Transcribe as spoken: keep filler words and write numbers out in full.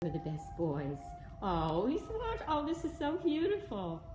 We're the best boys. Oh, he's watch. Oh, this is so beautiful.